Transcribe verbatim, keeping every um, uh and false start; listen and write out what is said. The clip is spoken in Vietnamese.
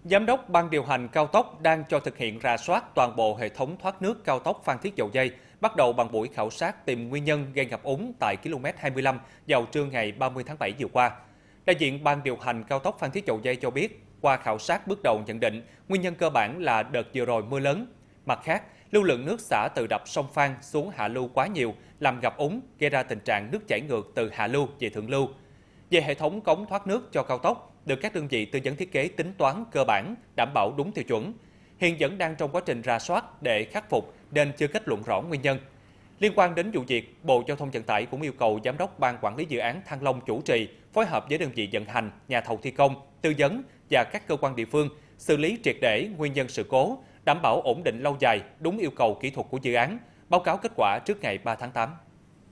Giám đốc Ban điều hành cao tốc đang cho thực hiện rà soát toàn bộ hệ thống thoát nước cao tốc Phan Thiết - Dầu Giây, bắt đầu bằng buổi khảo sát tìm nguyên nhân gây ngập úng tại ki lô mét hai mươi lăm vào trưa ngày ba mươi tháng bảy vừa qua. Đại diện Ban điều hành cao tốc Phan Thiết - Dầu Giây cho biết, qua khảo sát bước đầu nhận định nguyên nhân cơ bản là đợt vừa rồi mưa lớn. Mặt khác, lưu lượng nước xả từ đập sông Phan xuống hạ lưu quá nhiều, làm ngập úng, gây ra tình trạng nước chảy ngược từ hạ lưu về thượng lưu. Về hệ thống cống thoát nước cho cao tốc, được các đơn vị tư vấn thiết kế tính toán cơ bản, đảm bảo đúng tiêu chuẩn. Hiện vẫn đang trong quá trình rà soát để khắc phục nên chưa kết luận rõ nguyên nhân. Liên quan đến vụ việc, Bộ Giao thông Vận tải cũng yêu cầu Giám đốc Ban Quản lý Dự án Thăng Long chủ trì, phối hợp với đơn vị vận hành, nhà thầu thi công, tư vấn và các cơ quan địa phương xử lý triệt để nguyên nhân sự cố, đảm bảo ổn định lâu dài, đúng yêu cầu kỹ thuật của dự án, báo cáo kết quả trước ngày ba tháng tám.